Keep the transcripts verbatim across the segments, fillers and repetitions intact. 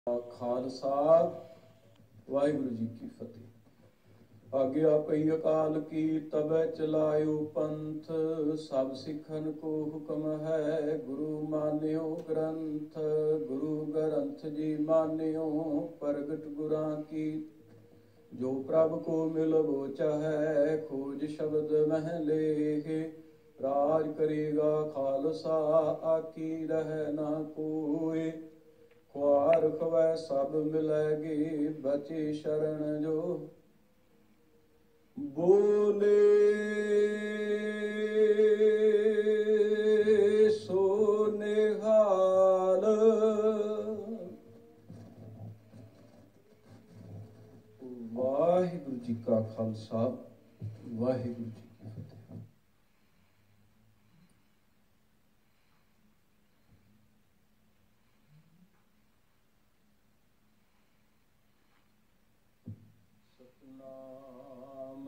ਖਾਲਸਾ ਵਾਹਿਗੁਰੂ ਜੀ ਕੀ ਫਤਿਹ। ਆਗਿਆ ਪਈ ਅਕਾਲ ਕੀ ਤਬੈ ਚਲਾਇਓ ਪੰਥ, ਸਭ ਸਿੱਖਨ ਕੋ ਹੁਕਮ ਹੈ ਗੁਰੂ ਮਾਨਿਓ ਗ੍ਰੰਥ। ਗੁਰੂ ਗ੍ਰੰਥ ਜੀ ਮਾਨਿਓ ਪ੍ਰਗਟ ਗੁਰਾਂ ਕੀ, ਜੋ ਪ੍ਰਭ ਕੋ ਮਿਲਵੋ ਚਾਹੈ ਖੋਜ ਸ਼ਬਦ ਮਹਿ ਲੇਹਿ। ਰਾਜ ਕਰੇਗਾ ਖਾਲਸਾ ਆਕੀ ਰਹਿ ਨਾ ਕੋਇ, ਖੁਆਰ ਖਵੈ ਸਭ ਮਿਲੈਗੇ ਬਚੇ ਸ਼ਰਨ ਜੋ। ਬੋਲੇ ਸੋ ਨਿਹਾਲ, ਵਾਹਿਗੁਰੂ ਜੀ ਕਾ ਖਾਲਸਾ ਵਾਹਿਗੁਰੂ ਜੀ ਕੀ ਫਤਿਹ। ਸਤਿਨਾਮ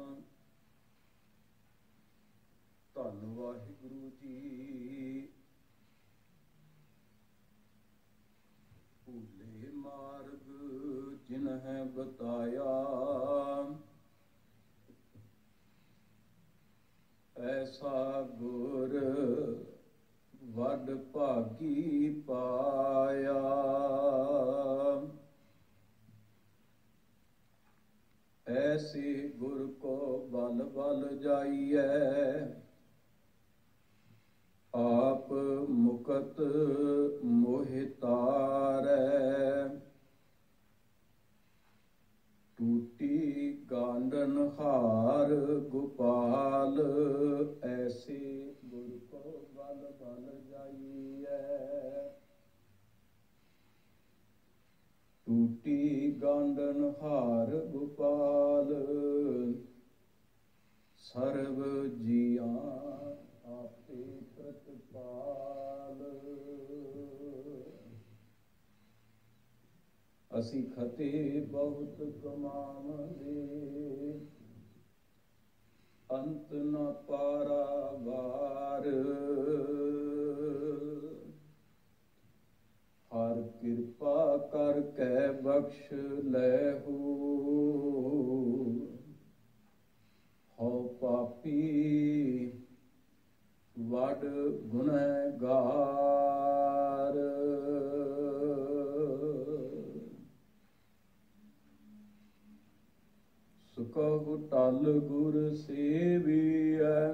ਧੰਨ ਵਾਹਿਗੁਰੂ ਜੀ। ਭੂਲੇ ਮਾਰਗ ਜਿਨਹਿ ਬਤਾਇਆ, ਐਸਾ ਗੁਰ ਵੱਡ ਭਾਗੀ ਪਾਇਆ। ਐਸੇ ਗੁਰ ਕੋ ਬਲ ਬਲ ਜਾਈਐ, ਆਪ ਮੁਕਤ ਮੋਹਿ ਤਾਰੈ। ਟੂਟੀ ਗਾਂਡਨ ਹਾਰ ਗੋਪਾਲ, ਐਸੇ ਗੁਰ ਕੋ ਬਲ ਬਲ ਜਾਈਐ। ਟੂਟੀ ਗਾਂਡਨ ਹਾਰ ਗੋਪਾਲ, ਸਰਬ ਜੀਆਂ ਆਪੇ ਪ੍ਰਤਪਾਲ। ਅਸੀਂ ਖਤੇ ਬਹੁਤ ਕਮਾਵਦੇ, ਅੰਤ ਨ ਪਾਰਾਵਾਰ। ਹਰ ਕਿਰਪਾ ਕਰ ਕੈ ਬਖਸ਼ ਲੈਹੂ, ਹਉ ਪਾਪੀ ਵਡ ਗੁਨਹਗਾਰ। ਸੁਕਹੁ ਟਲ ਗੁਰ ਸੇਵੀਐ,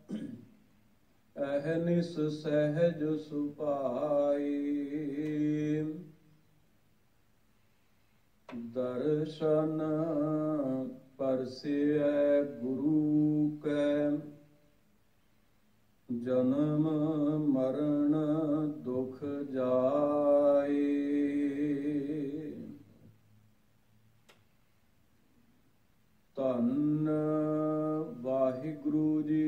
ਅਹਨਿਸ ਸਹਿਜ ਸੁਭਾਈ। ਦਰਸ਼ਨ ਪਰਸਿਐ ਗੁਰੂ ਕੈ, ਜਨਮ ਮਰਨ ਦੁਖ ਜਾਏ। ਧੰਨ ਵਾਹਿਗੁਰੂ ਜੀ।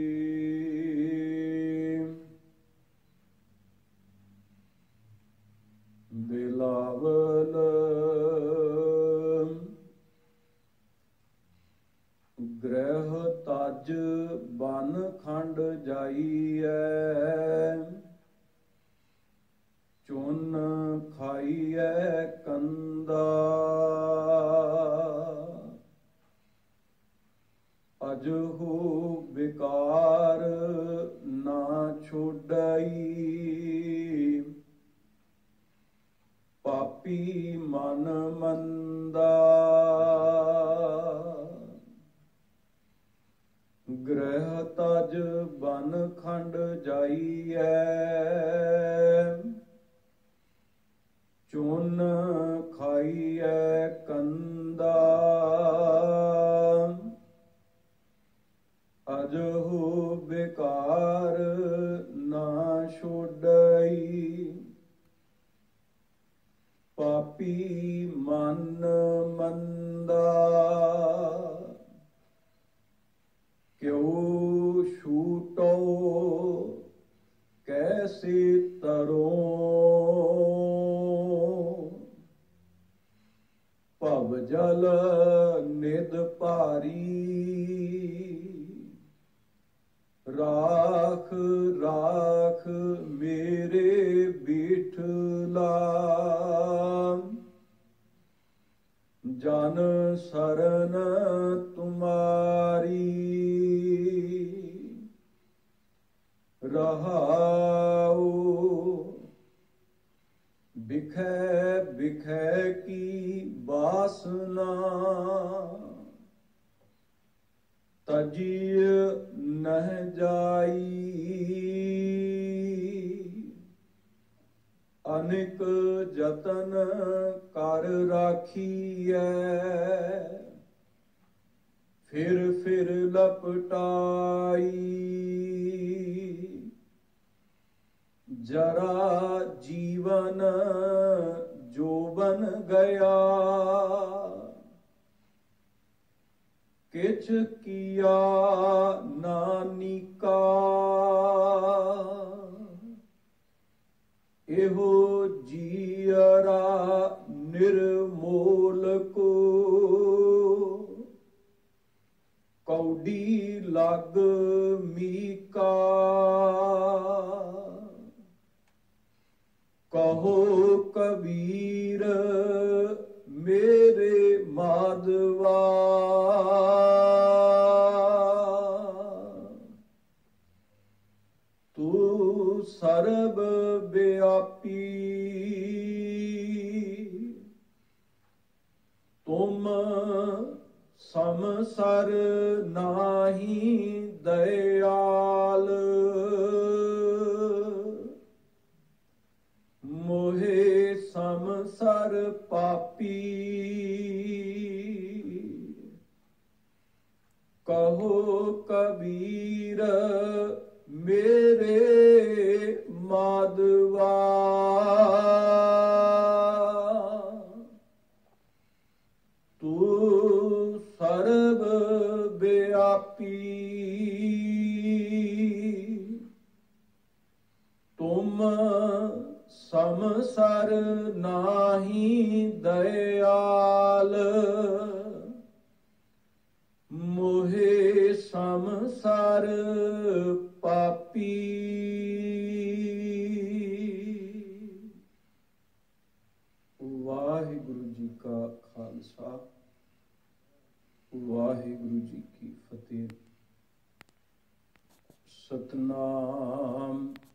ਬਿਲਾਵਲ ਗ੍ਰਹਿ ਤਜ ਬਨ ਖੰਡ ਜਾਈਐ, ਚੁਨ ਖਾਈਐ ਕੰਦਾ। ਅਜਹੁ ਬਿਕਾਰ ਨਾ ਛੋਡਈ, ਪਾਪੀ ਮਨ ਮੰਦਾ। ਗ੍ਰਹਿ ਤਜ ਬਨ ਖੰਡ ਜਾਈਐ, ਚੁਨ ਖਾਈਐ ਕੰਦਾ। ਅਜਹੁ ਬਿਕਾਰ ਨਾ ਛੋਡਈ, ਪਾਪੀ ਮਨ ਮੰਦਾ। ਕਿਉ ਛੂਟੋ ਕੈਸੇ ਤਰੋ, ਭਵ ਜਲ ਨਿਧ ਭਾਰੀ। ਰਾਖ ਰਾਖ ਮੇਰੇ ਬਿਠਲਾ, जन शरण तुम्हारी रहाओ, बिखै बिखै की वासना तजिय नह जाई। अनेक जतन कर राखिए, फिर फिर लपटाई। जरा जीवन जोबन गया, किछ किया नानिका। एहो जियरा निर्मोल को, कौडी लग मीका। कहो कबीर मेरे माधवा, तू सर्व व्यापी। तुम समसर नाही दयाल, मोहे समसर पापी। कहो कबीर मेरे माधवा, तू सर्व व्यापी। तुम समसर नाही दयाल, मोहे समसर पापी। वाहिगुरु जी का खालसा, वाहिगुरु जी की फतेह। सतनाम।